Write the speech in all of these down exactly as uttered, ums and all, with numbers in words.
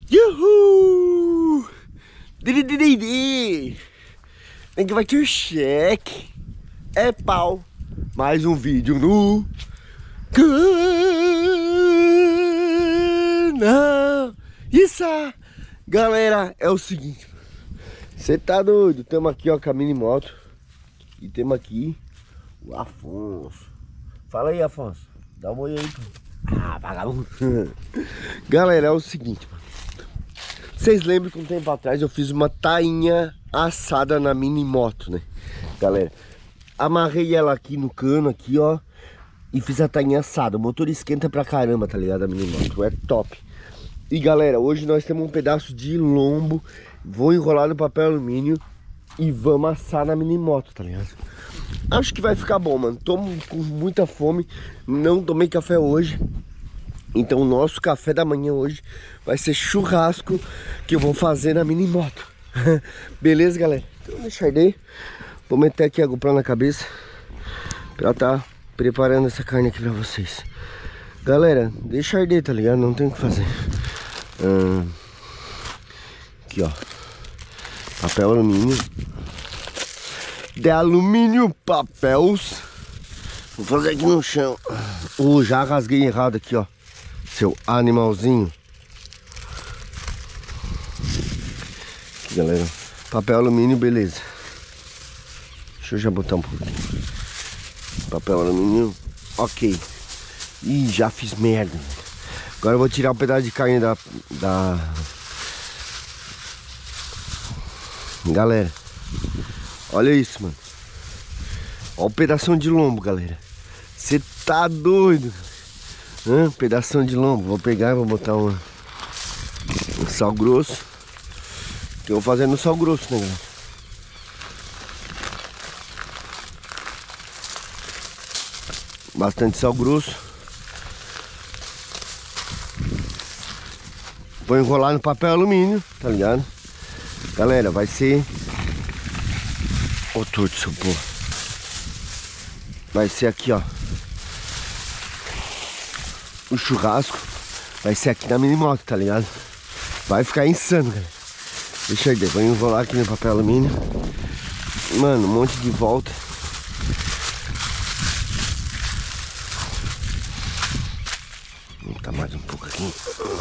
Uhul! Didi! A gente vai ter cheque. É pau. Mais um vídeo no canal. Isso! Galera, é o seguinte. Você tá doido? Temos aqui, ó, com a mini moto. E temos aqui o Afonso. Fala aí, Afonso. Dá uma olhada aí. Ah, vagabundo. Galera, é o seguinte, mano. Vocês lembram que um tempo atrás eu fiz uma tainha assada na mini moto, né? Galera, amarrei ela aqui no cano, aqui, ó. E fiz a tainha assada. O motor esquenta pra caramba, tá ligado? A mini moto, é top. E galera, hoje nós temos um pedaço de lombo. Vou enrolar no papel alumínio e vamos assar na mini moto, tá ligado? Acho que vai ficar bom, mano. Tô com muita fome. Não tomei café hoje. Então o nosso café da manhã hoje vai ser churrasco que eu vou fazer na mini moto. Beleza, galera? Então deixa eu arder. Vou meter aqui a GoPro na cabeça pra tá preparando essa carne aqui pra vocês. Galera, deixa arder, tá ligado? Não tem o que fazer. hum, Aqui, ó. Papel alumínio. De alumínio, papéis. Vou fazer aqui no chão. Uh, já rasguei errado aqui, ó. Seu animalzinho. Aqui, galera. Papel alumínio, beleza. Deixa eu já botar um pouquinho. Papel alumínio, ok. Ih, já fiz merda. Agora eu vou tirar um pedaço de carne da... da... Galera, olha isso, mano. Olha o pedação de lombo, galera. Você tá doido? Hã? Pedação de lombo. Vou pegar e vou botar uma, um sal grosso. Que eu vou fazer no sal grosso, né, galera? Bastante sal grosso. Vou enrolar no papel alumínio, tá ligado? Galera, vai ser... Ô, torto, seu pô. Vai ser aqui, ó. O churrasco vai ser aqui na mini moto, tá ligado? Vai ficar insano, galera. Deixa eu ver, vou enrolar aqui no papel alumínio. Mano, um monte de volta. Vou botar mais um pouco aqui.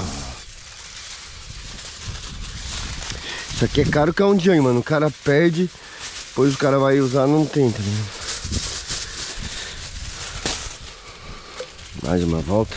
Isso aqui é caro que é um dia, mano. O cara perde, depois o cara vai usar, não tem, tá ligado? Mais uma volta.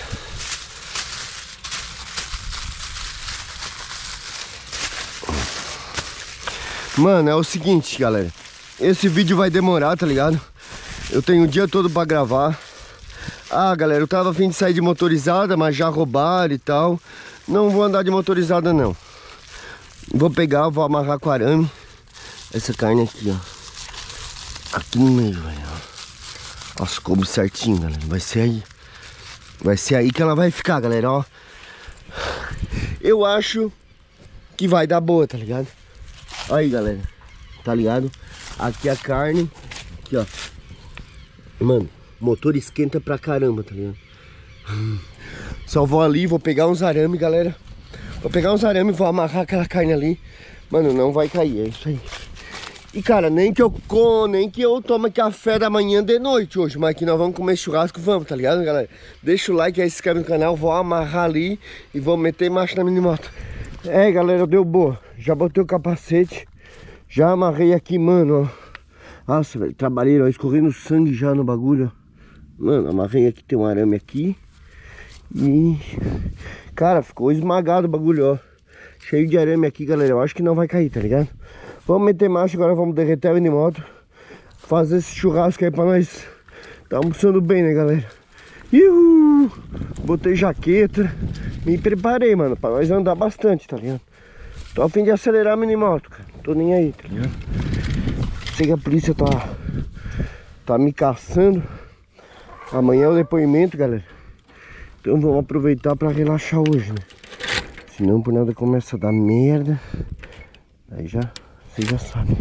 Mano, é o seguinte, galera. Esse vídeo vai demorar, tá ligado? Eu tenho o dia todo pra gravar. Ah, galera, eu tava a fim de sair de motorizada, mas já roubaram e tal. Não vou andar de motorizada, não. Vou pegar, vou amarrar com arame essa carne aqui, ó. Aqui no meio, velho. Nossa, coube certinho, galera. Vai ser aí. Vai ser aí que ela vai ficar, galera, ó. Eu acho que vai dar boa, tá ligado? Aí, galera. Tá ligado? Aqui a carne. Aqui, ó. Mano, o motor esquenta pra caramba, tá ligado? Só vou ali, vou pegar uns arame, galera. Vou pegar uns arame e vou amarrar aquela carne ali. Mano, não vai cair, é isso aí. E cara, nem que eu com, nem que eu tome café da manhã de noite hoje, mas que nós vamos comer churrasco, vamos, tá ligado, galera? Deixa o like aí, se inscreve no canal, vou amarrar ali e vou meter marcha na mini moto. É, galera, deu boa. Já botei o capacete, já amarrei aqui, mano, ó. Nossa, velho, trabalhei, ó, escorrendo sangue já no bagulho, ó. Mano, amarrei aqui, tem um arame aqui. E... cara, ficou esmagado o bagulho, ó. Cheio de arame aqui, galera. Eu acho que não vai cair, tá ligado? Vamos meter marcha agora, vamos derreter a mini moto. Fazer esse churrasco aí pra nós. Tá almoçando bem, né, galera? Uhul! Botei jaqueta. Me preparei, mano, pra nós andar bastante, tá ligado? Tô a fim de acelerar a mini moto, cara. Tô nem aí, tá ligado? Sei que a polícia tá... tá me caçando. Amanhã é o depoimento, galera. Então vamos aproveitar pra relaxar hoje, né? Senão por nada começa a dar merda. Aí já, vocês já sabem.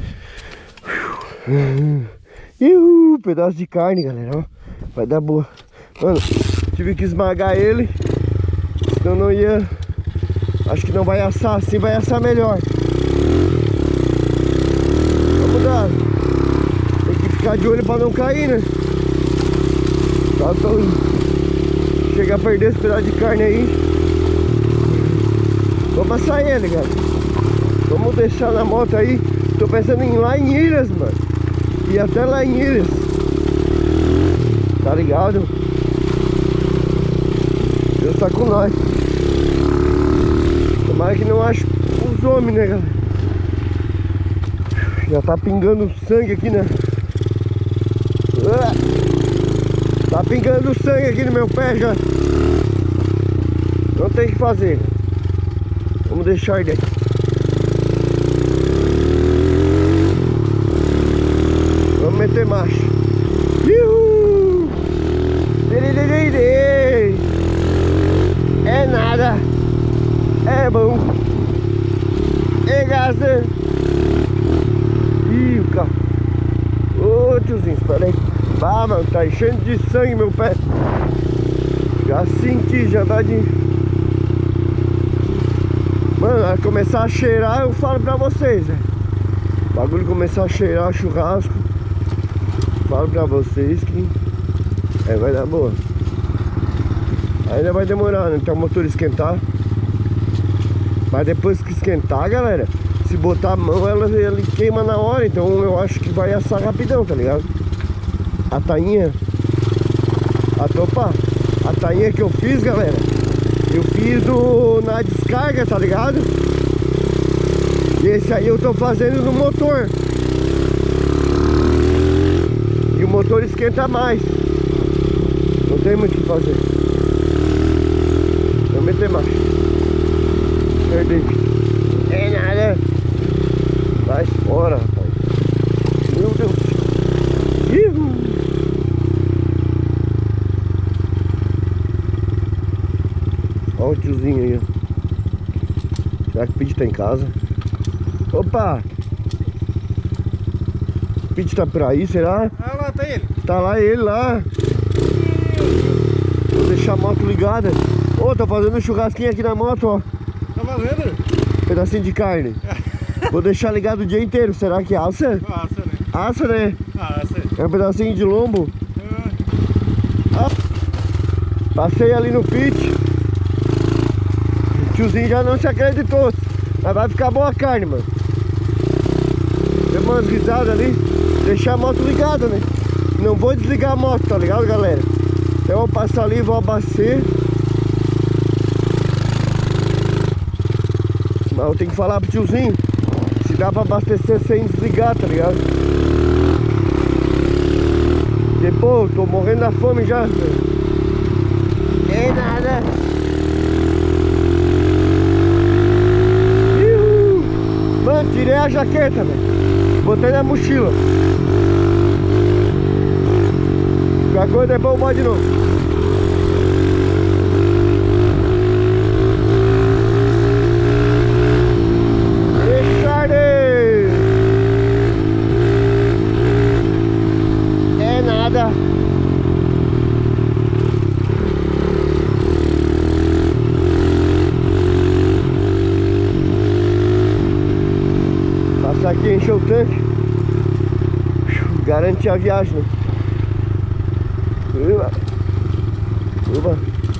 Uhul, pedaço de carne, galera, ó. Vai dar boa. Mano, tive que esmagar ele. Senão não ia Acho que não vai assar, assim vai assar melhor. Vamos dar. Tem que ficar de olho pra não cair, né? Só tô... Chegar a perder esse pedaço de carne aí. Vamos assar ele, cara. Vamos deixar na moto aí. Tô pensando em ir lá em Ilhas, mano. E até lá em Ilhas. Tá ligado? Deus tá com nós. Tomara que não ache os homens, né, galera? Já tá pingando sangue aqui, né? Tá pingando sangue aqui no meu pé já. Não tem o que fazer. Vamos deixar ele aqui. Vamos meter marcha. Uhul! É nada. É bom. É gasta. Ih, o carro. Ô, tiozinho, espera aí. Ah, mano, tá enchendo de sangue meu pé. Já senti, já tá de... Mano, vai começar a cheirar, eu falo pra vocês, né? O bagulho começar a cheirar churrasco. Falo pra vocês que... É, vai dar boa. Ainda vai demorar, né? Até o motor esquentar. Mas depois que esquentar, galera, se botar a mão, ela, ela queima na hora. Então eu acho que vai assar rapidão, tá ligado? A tainha, a topa, a tainha que eu fiz, galera, eu fiz do, na descarga, tá ligado? E esse aí eu tô fazendo no motor. E o motor esquenta mais. Não tem muito o que fazer. Vou meter mais. Perdi. É nada. Vai fora, rapaz. Meu Deus do céu. Ih. Olha o tiozinho aí, ó. Será que o Pete tá em casa? Opa! O Pete tá por aí, será? Ah, lá tá ele. Tá lá ele lá. Vou deixar a moto ligada. Ô, oh, tô fazendo um churrasquinho aqui na moto, ó. Tá fazendo? Um pedacinho de carne. Vou deixar ligado o dia inteiro. Será que assa? Assa, né? Assa, né? Assa. É um pedacinho de lombo. Ah. Ah. Passei ali no Pete. O tiozinho já não se acreditou. Mas vai ficar boa a carne, mano. Deu umas risadas ali. Deixar a moto ligada, né? Não vou desligar a moto, tá ligado, galera? Então eu vou passar ali e vou abastecer. Mas eu tenho que falar pro tiozinho se dá pra abastecer sem desligar, tá ligado? Depois, tô morrendo da fome já. É nada. Iu. Mano, tirei a jaqueta, velho. Botei na mochila. Qualquer coisa depois eu boto de novo. É nada. Passar aqui, encher o tanque. Garante a viagem, né? Uba. Uba.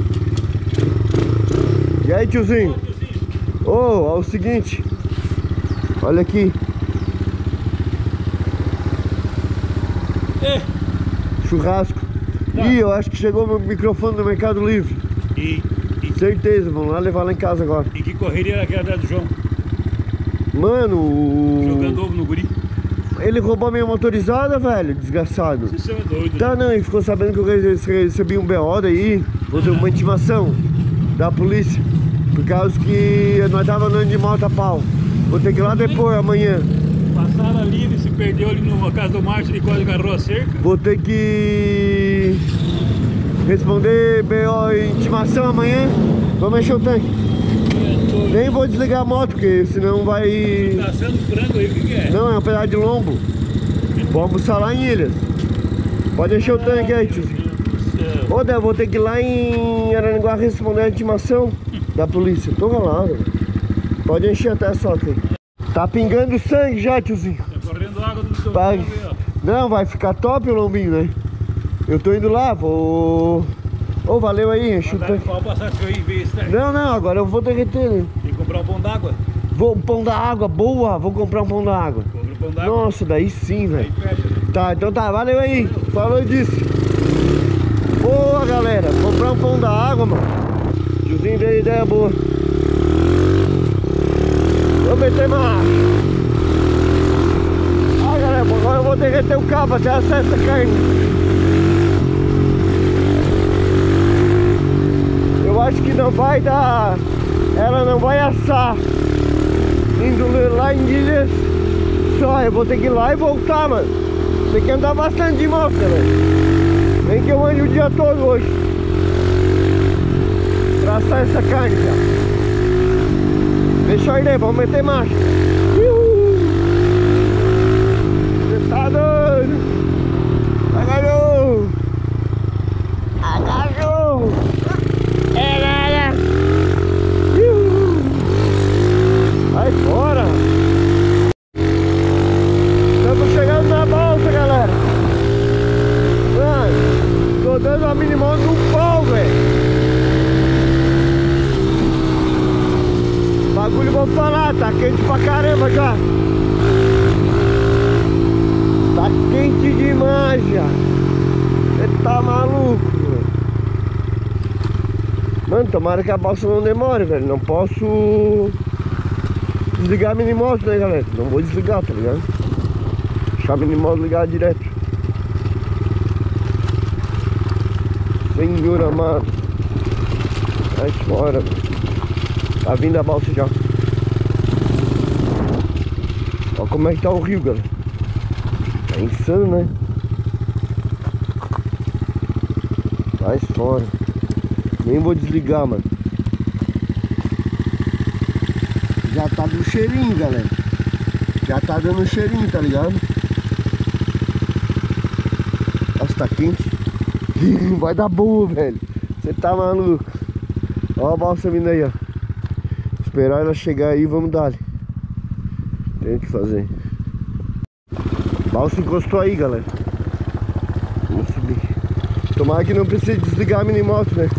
E aí, tiozinho? Ô, oh, é o seguinte. Olha aqui. É. Churrasco. Tá. Ih, eu acho que chegou meu microfone do Mercado Livre. E, e certeza, vamos lá levar lá em casa agora. E que correria era aquela do João? Mano, o... Jogando ovo no guri. Ele roubou minha motorizada, velho, desgraçado. Você é doido, tá, né? Não, ele ficou sabendo que eu recebi um B O daí. Vou ter uma intimação da polícia. Por causa que nós tava andando de moto a pau. Vou ter que ir lá depois, amanhã. Passaram ali, ele se perdeu ali na casa do Márcio, ele quase agarrou a cerca. Vou ter que responder B O intimação amanhã. Vamos encher o tanque. É, nem vou desligar a moto, porque senão vai... Tá sendo frango aí, o que, que é? Não, é um pedaço de lombo. Vou almoçar lá em Ilhas. Pode encher o tanque aí, tiozinho. Ô, Deus, vou ter que ir lá em Araranguá responder a intimação da polícia. Tô rolando. Pode encher até a soca aí. Tá pingando sangue já, tiozinho. Tá correndo água do seu Vai... aí, ó. Não, vai ficar top o lombinho, né? Eu tô indo lá, vou... Ô, oh, valeu aí, enche o tanque. Pode passar que eu ia ver isso, né? Não, não, agora eu vou derreter, né? Tem que comprar um pão d'água. Vou, um pão da água, boa, vou comprar um pão da água. Compra um pão d'água. Nossa, daí sim, velho. Aí fecha, né? Tá, então tá, valeu aí. Falou disso. Boa, galera. Comprar um pão da água, mano. Tiozinho deu ideia boa. Vou meter mais. Ah, galera, agora eu vou derreter o cabo até assar essa carne. Eu acho que não vai dar. Ela não vai assar. Indo lá em Ilhas. Só, eu vou ter que ir lá e voltar, mano. Tem que andar bastante de moto, galera. Vem que eu ando o dia todo hoje pra assar essa carne, cara. Deixa eu ir aí, vamos meter marcha. Você tá doido? Agarrou! Agarrou! É nada! Vai fora! Estamos chegando na balsa, galera. Mano, tô dando a minimoto no pau, velho. Bagulho, vou falar, tá quente pra caramba já. Tá quente demais já. Você tá maluco, velho. Mano, tomara que a balsa não demore, velho. Não posso desligar a minimoto, né, galera? Não vou desligar, tá ligado? Deixar a minimoto ligada direto. Senhor amado. Vai fora, velho. Tá vindo a balsa já. Olha como é que tá o rio, galera. Tá insano, né? Vai fora. Nem vou desligar, mano. Já tá dando cheirinho, galera. Já tá dando cheirinho, tá ligado? Nossa, tá quente. Vai dar boa, velho. Você tá maluco. Ó a balsa vindo aí, ó. Esperar ela chegar aí, vamos dar. Tem o que fazer. Balsa encostou aí, galera. Vamos subir. Tomara que não precise desligar a minimoto, né?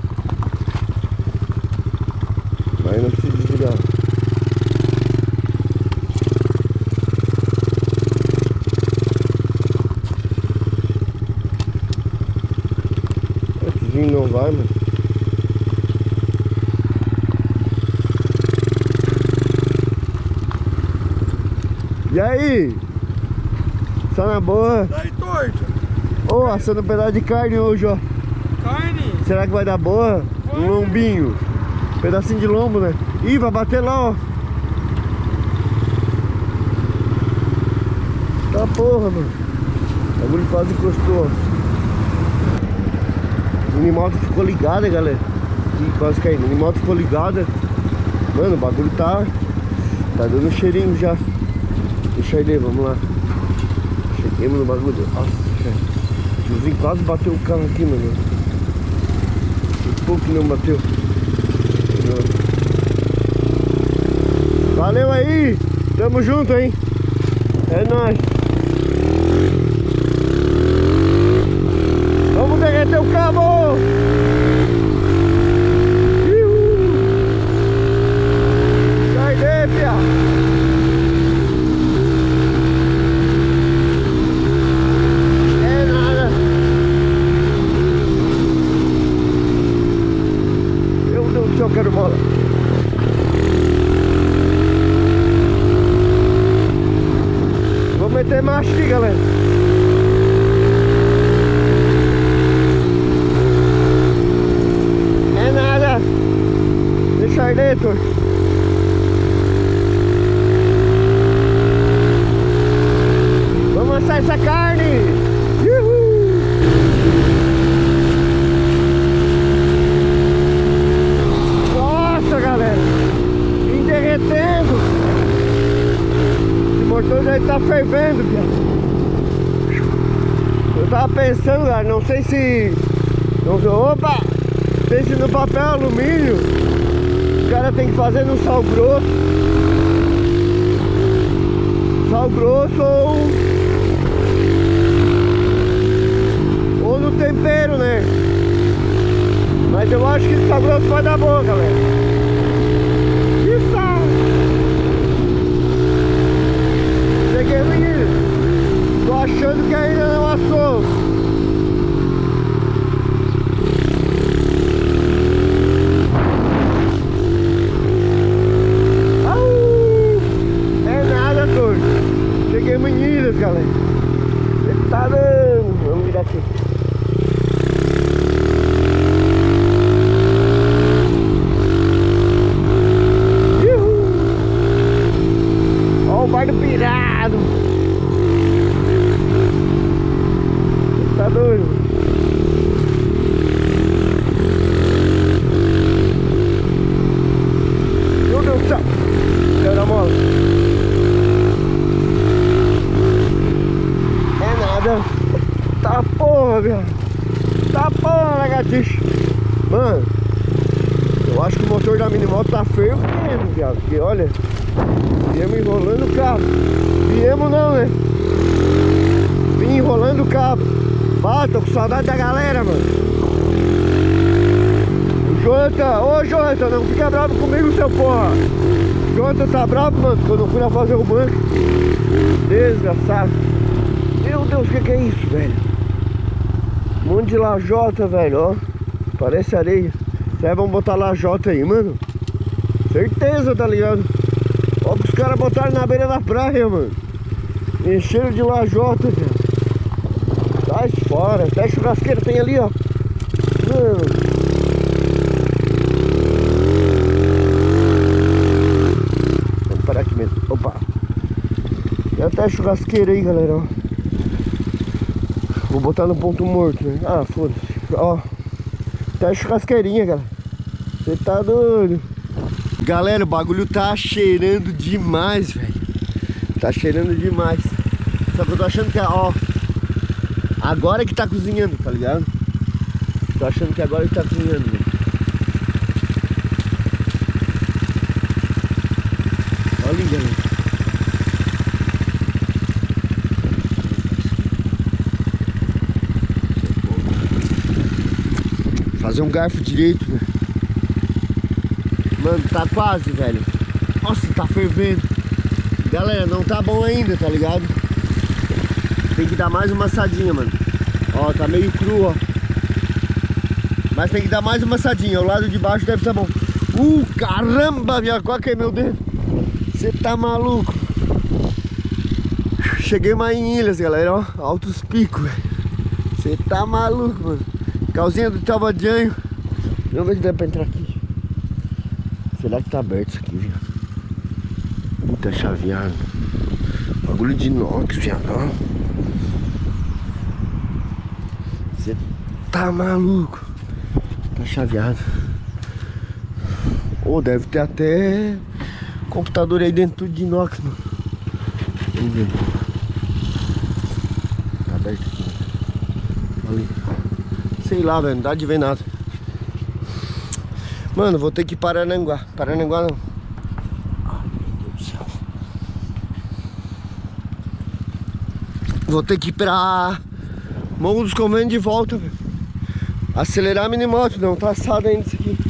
Mas não precisa desligar. Esse vinho não vai, mano. E aí? Só na boa? Tá aí torto. Ô, oh, assando um pedaço de carne hoje, ó. Carne? Será que vai dar boa? Vai. Um lombinho. Um pedacinho de lombo, né? Ih, vai bater lá, ó. Tá porra, mano. O bagulho quase encostou, ó. A minimoto ficou ligada, galera. Ih, quase caindo. A minimoto ficou ligada. Mano, o bagulho tá... Tá dando um cheirinho já. Deixa ele aí, vamos lá. Cheguemos no bagulho. Nossa, cara. O tiozinho quase bateu o carro aqui, mano. Que pouco que não bateu. Valeu aí. Tamo junto, hein. É nóis. Vamos derreter o cabo. Sai daí, fia. Eu quero bola. Vou meter marcha aqui, galera. É nada. Deixa aí dentro. Vamos assar essa carne. Esse motor já tá fervendo, cara. Eu tava pensando, cara, não sei se... Não sei, opa! Não sei se no papel alumínio Os caras tem que fazer no sal grosso. Sal grosso ou... ou no tempero, né? Mas eu acho que o sal grosso vai dar bom, galera. E sal. Cheguei no início. Tô achando que ainda não assou. Galera, você tá dando. Vamos virar aqui. Uhul. Ó o bar do pirado. Você tá doido? Meu Deus do céu. Caiu na mola. Tá porra, velho. Tá porra, lagartixa. Mano, eu acho que o motor da minimoto tá feio mesmo, viado. Porque olha, viemos enrolando o cabo. Viemos não, né? Vim enrolando o cabo. Ah, tô com saudade da galera, mano. Jonathan, ô Jonathan, não fica bravo comigo, seu porra. Jonathan tá bravo, mano, quando eu fui lá fazer o banco. Desgraçado. Meu Deus, o que, que é isso, velho? Um monte de lajota, velho, ó. Parece areia. Vocês vão botar lajota aí, mano? Certeza, tá ligado? Ó que os caras botaram na beira da praia, mano. Encheram de lajota, velho. Sai fora. Até churrasqueira tem ali, ó. Mano. Vamos parar aqui mesmo. Opa. Tem até churrasqueira aí, galera, ó. Vou botar no ponto morto, né? Ah, foda-se. Ó, tá churrasqueirinha, galera. Você tá doido. Galera, o bagulho tá cheirando demais, velho. Tá cheirando demais. Só que eu tô achando que, ó, agora que tá cozinhando, tá ligado? Tô achando que agora que tá cozinhando, velho. Olha aí, galera. Fazer um garfo direito, né? Mano, tá quase, velho. Nossa, tá fervendo. Galera, não tá bom ainda, tá ligado? Tem que dar mais uma assadinha, mano. Ó, tá meio cru, ó. Mas tem que dar mais uma assadinha. O lado de baixo deve tá bom. Uh, caramba, minha coca aí, meu dedo. Você tá maluco. Cheguei mais em Ilhas, galera, ó. Altos picos, velho. Você tá maluco, mano. Calzinha do Talvadianho. Vamos ver se dá pra entrar aqui. Será que tá aberto isso aqui, viu? Puta chaveado. Bagulho de inox, viado. Você tá maluco. Tá chaveado. Ou oh, deve ter até computador aí dentro tudo de inox, mano. Vamos ver. Tá aberto aqui. Ali. Sei lá, velho, não dá de ver nada. Mano, vou ter que ir para Paranaguá. Paranaguá não. Ai, meu Deus do céu. Vou ter que ir pra Morro dos Conventos de volta, velho. Acelerar a minimoto, não tá assado ainda isso aqui.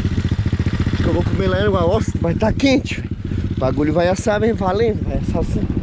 Acho que eu vou comer lá em Nossa, vai tá quente, velho. O bagulho vai assar bem valendo, vai assar assim.